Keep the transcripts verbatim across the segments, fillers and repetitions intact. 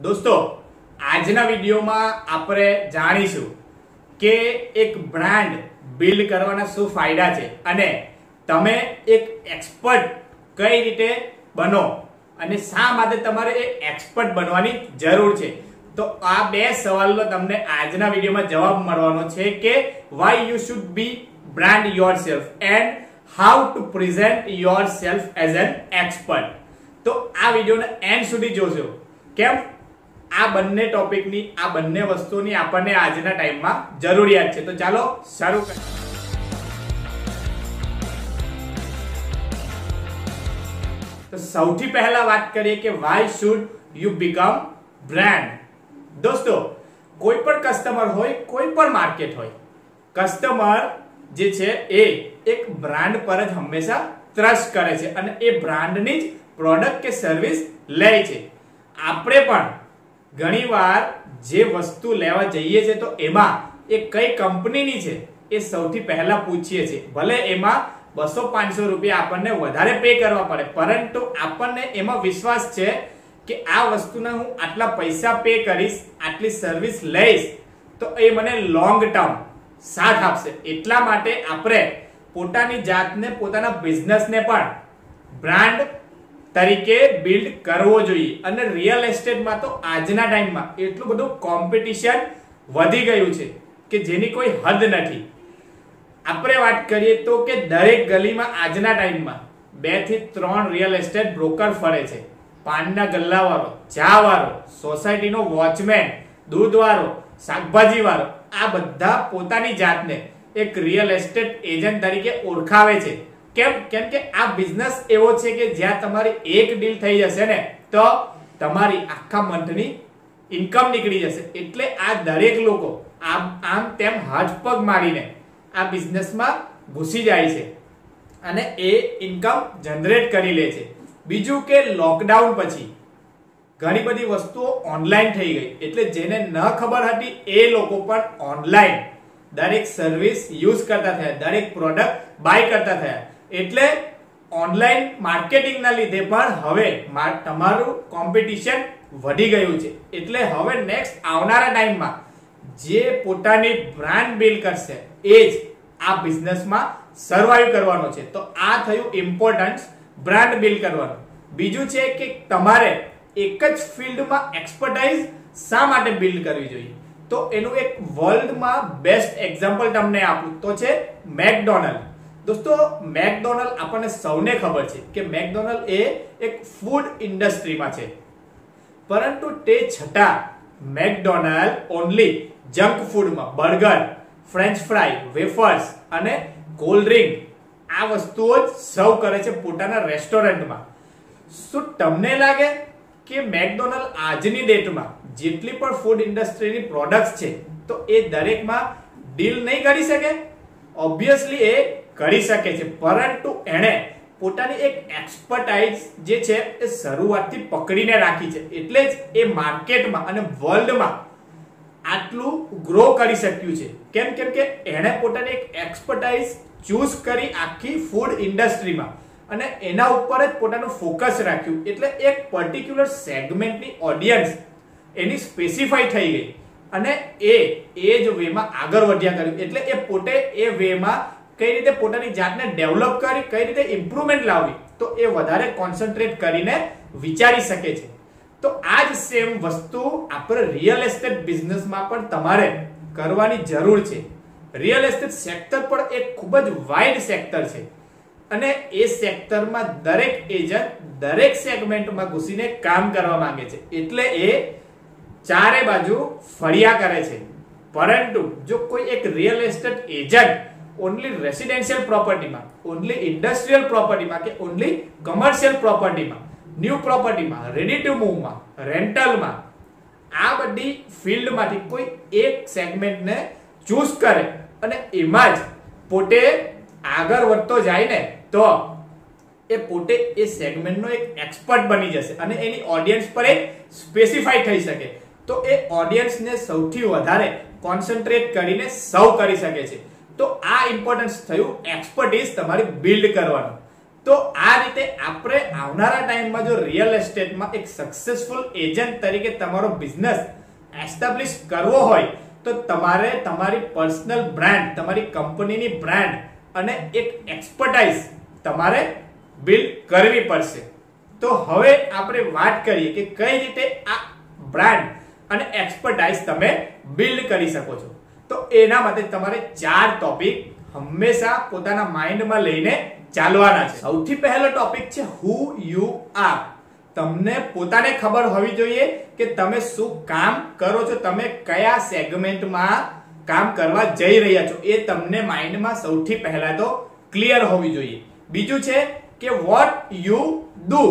दोस्तों આજના વિડિયોમાં આપણે જાણીશું કે એક બ્રાન્ડ બિલ્ડ કરવાના શું ફાયદા છે અને તમે એક એક્સપર્ટ કઈ રીતે બનો અને શા માટે તમારે એક એક્સપર્ટ બનવાની જરૂર છે। તો આ બે સવાલનો તમને આજના વિડિયોમાં જવાબ મળવાનો છે કે why you should be brand yourself and how to present yourself as an expert। તો આ વિડિયોને એન્ડ સુધી જોજો કેમ આ બંને ટોપિકની આ બંને વસ્તુની આપણને આજના ટાઈમમાં જરૂરિયાત છે। તો ચાલો શરૂ કરીએ। તો સૌથી પહેલા વાત કરીએ કે why should you become brand। दोस्तों कोई पण कस्टमर होय कोई पण मार्केट होय कस्टमर जे छे ए एक ब्रांड पर ज हमेशा ट्रस्ट करे छे अने ए ब्रांडनी ज प्रोडक्ट के सर्विस ले छे। आपणे पण घणीवार जे वस्तु लेवा जईए छे तो एमा ए कई कंपनीनी छे ए सौथी पहेला पूछीए छे। भले एमा बसो पांचसो रुपया आपणने वधारे पे करवा पड़े परंतु आपणने एमा विश्वास छे कि आ वस्तुना हूँ आटला पैसा पे करीश आटली सर्विस लईश तो ए मने लॉन्ग टर्म साथ आपशे। एटला माटे आपणे पोतानी जातने पोताना बिझनेसने पण ब्रांड तरीके बिल्ड करवो जोईए। अने रियल एस्टेट में तो आजना टाइम में एटલું બધું કોમ્પિટિશન વધી ગયું છે કે જેની કોઈ હદ નથી। આપણે વાત કરીએ તો કે દરેક ગલીમાં આજના ટાઈમમાં બે થી ત્રણ રિયલ એસ્ટેટ બ્રોકર ફરે છે। પાનના ગલ્લાવાળો, ચાવાળો, સોસાયટીનો વોચમેન, દૂધવાળો, શાકભાજીવાળો આ બધા પોતાની જાતને એક રિયલ એસ્ટેટ એજન્ટ તરીકે ઓળખાવે છે। કેમ કેમ કે આ બિઝનેસ એવો છે કે જ્યાં તમારી એક ડીલ થઈ જશે ને તો તમારી આખા મંથની ઇન્કમ નીકળી જશે। એટલે આ દરેક લોકો આમ આમ તેમ હાથ પગ મારીને આ બિઝનેસમાં ઘૂસી જાય છે અને એ ઇન્કમ જનરેટ કરી લે છે। બીજું કે લોકડાઉન પછી ઘણી બધી વસ્તુઓ ઓનલાઈન થઈ ગઈ એટલે જેને ન ખબર હતી એ લોકો પણ ઓનલાઈન દરેક સર્વિસ યુઝ કરતા થયા, દરેક પ્રોડક્ટ બાય કરતા થયા। એટલે ઓનલાઈન માર્કેટિંગના લીધે પણ હવે તમારું કોમ્પિટિશન વધી ગયું છે। એટલે હવે નેક્સ્ટ આવનારા ટાઈમમાં જે પોતાની બ્રાન્ડ બિલ્ડ કરશે એ જ આ બિઝનેસમાં સર્વાઈવ કરવાનો છે। તો આ થયું ઇમ્પોર્ટન્સ બ્રાન્ડ બિલ્ડ કરવાનું। બીજું છે કે તમારે એક જ ફિલ્ડમાં એક્સપર્ટાઇઝ શા માટે બિલ્ડ કરવી જોઈએ તો એનું એક વર્લ્ડમાં બેસ્ટ એક્ઝામ્પલ તમને આપું તો છે મેકડોનલ્ડ। दोस्तों मैकडॉनल्ड आपने सौने खबर है कि मैकडॉनल्ड ए एक फूड इंडस्ट्री में है परंतु ते छटा मैकडॉनल्ड ओनली जंक फूड में बर्गर, फ्रेंच फ्राई, वेफर्स अने कोल्ड ड्रिंक आ वस्तुओं सर्व करे छे पोताना रेस्टोरेंट में। शुं तमने लागे कि मैकडॉनल्ड आजनी डेट में जेटली पण फूड इंडस्ट्री नी प्रोडक्ट्स छे तो ए दरेक में डील नहीं करी सके? ऑब्वियसली ए કરી શકે છે પરંતુ એણે પોતાની એક એક્સપર્ટાઇઝ જે છે એ શરૂઆતથી પકડીને રાખી છે એટલે જ એ માર્કેટમાં અને વર્લ્ડમાં આટલું ગ્રો કરી શક્યું છે। કેમ કેમ કે એણે પોતાની એક એક્સપર્ટાઇઝ ચૂઝ કરી આખી ફૂડ ઇન્ડસ્ટ્રીમાં અને એના ઉપર જ પોતાનું ફોકસ રાખ્યું એટલે એક પર્ટિક્યુલર સેગમેન્ટની ઓડિયન્સ એની સ્પેસિફાઈ થઈ ગઈ અને એ એ જ વેમાં આગળ વધ્યા કર્યું। એટલે એ પોતે એ વેમાં કઈ રીતે પોતાની જાતને ડેવલપ કરી કઈ રીતે ઇમ્પ્રુવમેન્ટ લાવવી તો એ વધારે કોન્સન્ટ્રેટ કરીને વિચારી શકે છે। તો આ જ સેમ વસ્તુ આપણે રિયલ એસ્ટેટ બિઝનેસમાં પણ તમારે કરવાની જરૂર છે। રિયલ એસ્ટેટ સેક્ટર પણ એક ખૂબ જ વાઇડ સેક્ટર છે અને એ સેક્ટરમાં દરેક એજન્ટ દરેક સેગમેન્ટમાં ઘૂસીને કામ કરવા માંગે છે એટલે એ ચારે બાજુ ફળિયા કરે છે। પરંતુ જો કોઈ એક real estate agent only residential property में, ओनली इंडस्ट्रियल प्रॉपर्टी में के ओनली कमर्शियल प्रॉपर्टी में, न्यू प्रॉपर्टी में, रेडी टू मूव में, रेंटल में आ बड़ी फील्ड मांथी कोई एक सेगमेंट ने चूज करे अने एमां ज पोते आगळ वधतो जाय ने तो ए पोते ए सेगमेंट नो एक एक्सपर्ट बनी जशे अने एनी ऑडियंस पर एक स्पेसिफाई थई सके तो ए ऑडियंस ने सौथी वधारे कॉन्सन्ट्रेट करीने सर्व करी सके छे। तो आ इम्पोर्टन्स थયું एक्सपर्टीज તમારી બિલ્ડ કરવાનું। તો આ રીતે આપણે આવનારા ટાઈમમાં જો રિયલ એસ્ટેટમાં એક સક્સેસફુલ એજન્ટ તરીકે તમારો બિઝનેસ એસ્ટાબ્લિશ કરવો હોય તો તમારે તમારી પર્સનલ બ્રાન્ડ, તમારી કંપનીની બ્રાન્ડ અને એક એક્સપર્ટાઇઝ તમારે બિલ્ડ કરવી પડશે. તો હવે આપણે વાત કરીએ કે કઈ રીતે આ બ્રાન્ડ અને એક્સપર્ટાઇઝ તમે બિલ્ડ કરી શકો છો. તો એના માટે તમારે ચાર ટોપિક હંમેશા પોતાના માઇન્ડમાં લઈને ચાલવાના છે. સૌથી પહેલો ટોપિક છે હુ યુ આર. તમને પોતાને ખબર હોવી જોઈએ કે તમે શું કામ કરો છો, તમે કયા સેગમેન્ટમાં કામ કરવા જઈ રહ્યા છો, એ તમને માઇન્ડમાં સૌથી પહેલા તો ક્લિયર હોવી જોઈએ. બીજું છે કે વોટ યુ ડુ.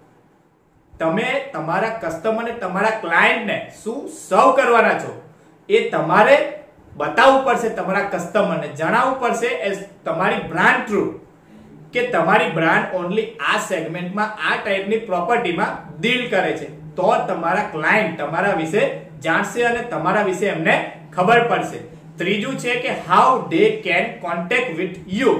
તમે તમારા કસ્ટમરને, તમારા ક્લાયન્ટને શું સર્વ કરવાના છો એ તમારે બતાવવું પડશે, તમારા કસ્ટમરને જણાવવું પડશે એઝ તમારી બ્રાન્ડ થ્રુ કે તમારી બ્રાન્ડ ઓનલી આ સેગમેન્ટમાં, આ ટાઈપની પ્રોપર્ટીમાં ડીલ કરે છે. તો તમારા ક્લાયન્ટ તમારા વિશે જાણશે અને તમારા વિશે એમને ખબર પડશે. ત્રીજું છે કે how they can contact with you.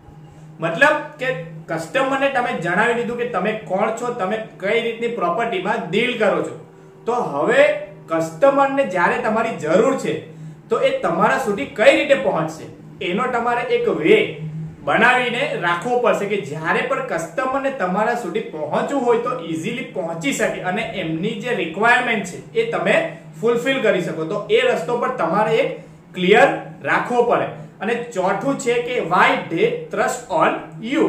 મતલબ કે કસ્ટમરને તમે જણાવી દીધું કે તમે કોણ છો, તમે કઈ રીતની પ્રોપર્ટીમાં ડીલ કરો છો. તો હવે કસ્ટમરને જ્યારે તમારી જરૂર છે તો એ તમારા સુધી કઈ રીતે પહોંચશે એનો તમારે એક વે બનાવીને રાખવો પડશે કે જ્યારે પણ કસ્ટમરને તમારા સુધી પહોંચવું હોય તો ઈઝીલી પહોંચી શકે અને એમની જે રિક્વાયરમેન્ટ છે એ તમે ફૂલફિલ કરી શકો. તો એ રસ્તો પર તમારે એક ક્લિયર રાખવો પડે. અને ચોથું છે કે why they trust on you.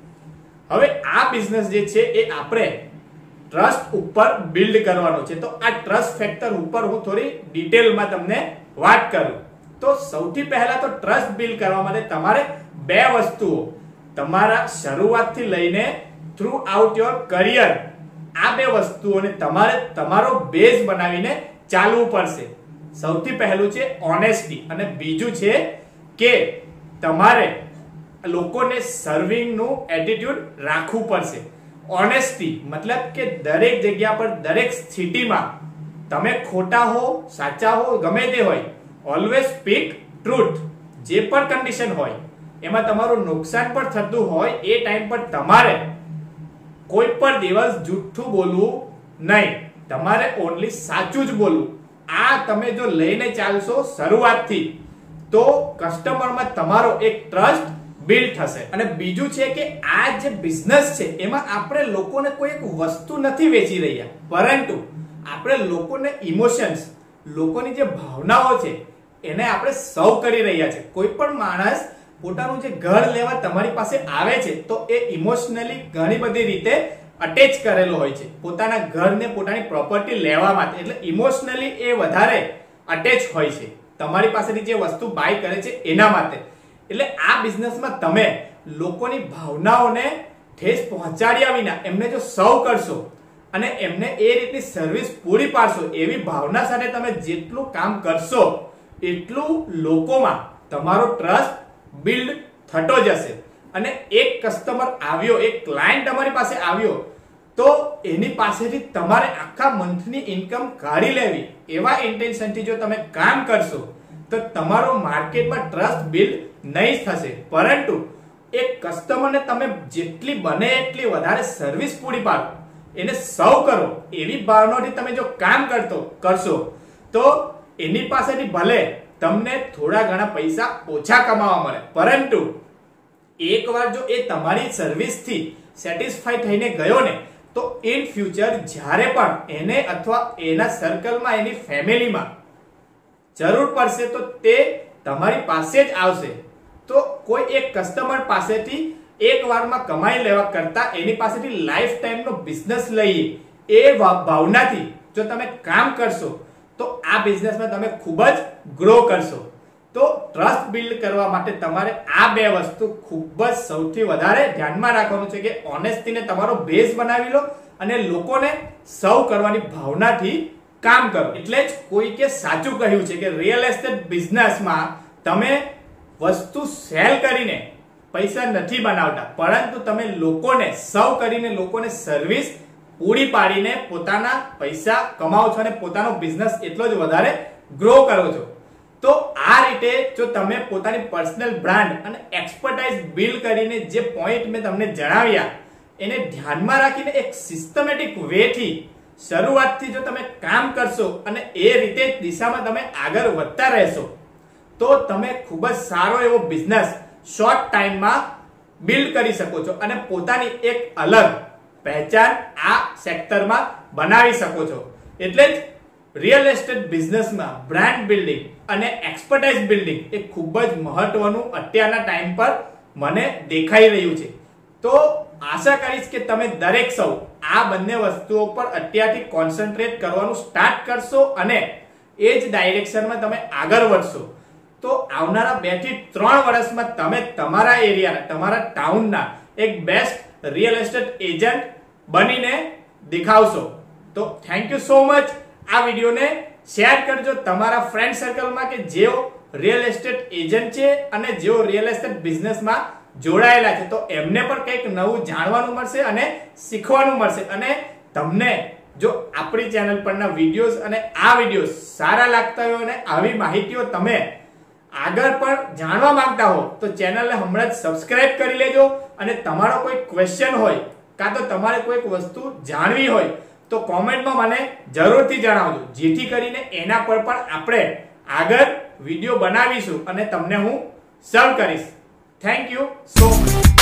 હવે આ બિઝનેસ જે છે એ આપણે ટ્રસ્ટ ઉપર બિલ્ડ કરવાનો છે. તો આ ટ્રસ્ટ ફેક્ટર ઉપર હું થોડી ડિટેલમાં તમને વાત કરું. તો સૌથી પહેલા તો ટ્રસ્ટ બિલ્ડ કરવા માટે તમારે બે વસ્તુઓ તમારા શરૂઆતથી લઈને થ્રુ આઉટ યોર કરિયર, આ બે વસ્તુઓને તમારે તમારો બેઝ બનાવીને ચાલવું પડશે. સૌથી પહેલું છે ઓનેસ્ટી અને બીજું છે કે તમારે લોકોને સર્વિંગ નું એટીટ્યુડ રાખવું પડશે. ઓનેસ્ટી મતલબ કે દરેક જગ્યા પર, દરેક સ્થિતિમાં તમે ખોટા હો, સાચા હો, ગમે તે હોય, ઓલવેઝ સ્પીક ટ્રુથ. જે પણ કન્ડિશન હોય એમાં તમારું નુકસાન પણ થતું હોય એ ટાઈમ પર તમારે કોઈ પણ દિવસ જૂઠું બોલવું નહીં, તમારે ઓનલી સાચું જ બોલવું. આ તમે જો લઈને ચાલશો શરૂઆતથી તો કસ્ટમરમાં તમારો એક ટ્રસ્ટ બિલ્ડ થશે. અને બીજું છે કે આ જે બિઝનેસ છે એમાં આપણે લોકોને કોઈ એક વસ્તુ નથી વેચી રહ્યા, પરંતુ આપણે લોકોને ઇમોશન્સ, લોકોની જે ભાવનાઓ છે એને આપણે સર્વ કરી રહ્યા છે. કોઈ પણ માણસ પોતાનું જે ઘર લેવા તમારી પાસે આવે છે તો એ ઇમોશનલી ઘણી બધી રીતે અટેચ કરેલો હોય છે પોતાના ઘરને, પોતાની પ્રોપર્ટી લેવા માટે. એટલે ઇમોશનલી એ વધારે અટેચ હોય છે તમારી પાસેથી જે વસ્તુ બાય કરે છે એના માટે. એટલે આ બિઝનેસમાં તમે લોકોની ભાવનાઓને ઠેસ પહોંચાડ્યા વિના એમને જો સર્વ કરશો અને એમને એ રીતની સર્વિસ પૂરી પાડશો, એવી ભાવના સાથે તમે જેટલું કામ કરશો એટલું લોકોમાં તમારો ટ્રસ્ટ બિલ્ડ થતો જશે. અને એક કસ્ટમર આવ્યો, એક ક્લાયન્ટ તમારી પાસે આવ્યો તો એની પાસેથી તમારે આખા મંથની ઇન્કમ કાઢી લેવી, એવા ઇન્ટેન્શનથી જો તમે કામ કરશો તો તમારો માર્કેટમાં ટ્રસ્ટ બિલ્ડ નહીં થશે. પરંતુ એક કસ્ટમરને તમે જેટલી બને એટલી વધારે સર્વિસ પૂરી પાડો, એને સર્વ કરો, એવી ભાવનાથી તમે જો કામ કરતો કરશો તો એની પાસેથી ભલે તમને થોડા ઘણા પૈસા ઓછા કમાવા મળે, પરંતુ એકવાર જો એ તમારી સર્વિસથી સેટિસ્ફાઈ થઈને ગયો ને તો ઇન ફ્યુચર જ્યારે પણ એને અથવા એના સર્કલમાં, એની ફેમિલીમાં જરૂર પડશે તો તે તમારી પાસે જ આવશે. તો કોઈ એક કસ્ટમર પાસેથી એક વારમાં કમાઈ લેવા કરતા એની પાસેથી લાઈફ ટાઈમનો બિઝનેસ લઈએ એ ભાવનાથી જો તમે કામ કરશો તો આ બિઝનેસમાં તમે ખૂબ જ ગ્રો કરશો. તો ટ્રસ્ટ બિલ્ડ કરવા માટે તમારે આ બે વસ્તુ ખૂબ જ સૌથી વધારે ધ્યાનમાં રાખવાનું છે કે ઓનેસ્ટીને તમારો બેઝ બનાવી લો અને લોકોને સર્વ કરવાની ભાવનાથી કામ કરો. એટલે જ કોઈ કે સાચું કહ્યું છે કે રિયલ એસ્ટેટ બિઝનેસમાં તમે વસ્તુ સેલ કરીને પૈસા નથી બનાવતા, પરંતુ તમે લોકોને સર્વ કરીને, લોકોને સર્વિસ પૂરી પાડીને પોતાના પૈસા કમાવો છો અને પોતાનો બિઝનેસ એટલો જ વધારે ગ્રો કરો છો. તો આ રીતે જો તમે પોતાની પર્સનલ બ્રાન્ડ અને એક્સપર્ટાઇઝ બિલ્ડ કરીને જે પોઈન્ટ મેં તમને જણાવ્યા એને ધ્યાનમાં રાખીને એક સિસ્ટમેટિક વે થી શરૂઆતથી જો તમે કામ કરશો અને એ રીતે દિશામાં તમે આગળ વધતા રહેશો તો તમે ખૂબ જ સારો એવો બિઝનેસ શોર્ટ ટાઈમમાં બિલ્ડ કરી શકો છો અને પોતાની એક અલગ પહેચાન આ સેક્ટરમાં બનાવી શકો છો. એટલે જ રિયલ એસ્ટેટ બિઝનેસમાં બ્રાન્ડ બિલ્ડિંગ અને એક્સપર્ટાઇઝ બિલ્ડિંગ એ ખૂબ જ મહત્વનું અત્યારના ટાઈમ પર મને દેખાઈ રહ્યું છે. તો આશા કરીશ કે તમે દરેક સૌ આ બંને વસ્તુઓ પર અત્યારથી કોન્સન્ટ્રેટ કરવાનું સ્ટાર્ટ કરશો અને એ જ ડાયરેક્શનમાં તમે આગળ વધશો. તો આવનારા બે થી ત્રણ વર્ષમાં તમે તમારા એરિયાના તમારા ટાઉનના એક બેસ્ટ રિયલ એસ્ટેટ એજન્ટ બનીને દેખાવશો. તો થેન્ક યુ સો મચ. આ વિડીયોને શેર કરજો તમારા ફ્રેન્ડ સર્કલમાં કે જેઓ રિયલ એસ્ટેટ એજન્ટ છે અને જેઓ રિયલ એસ્ટેટ બિઝનેસમાં જોડાયેલા છે. તો એમને પણ કંઈક નવું જાણવાનું મળશે અને શીખવાનું મળશે. અને તમને જો આપણી ચેનલ પરના વિડીયોઝ અને આ વિડીયો સારા લાગતા હોય અને આવી માહિતીઓ તમે આગળ પણ જાણવા માંગતા હો તો ચેનલને હમણાં જ સબસ્ક્રાઇબ કરી લેજો. અને તમારો કોઈ ક્વેશ્ચન હોય કાં તો તમારે કોઈક વસ્તુ જાણવી હોય તો કોમેન્ટમાં મને જરૂરથી જણાવજો, જેથી કરીને એના પર પણ આપણે આગળ વિડીયો બનાવીશું અને તમને હું સર્વ કરીશ. Thank you so much.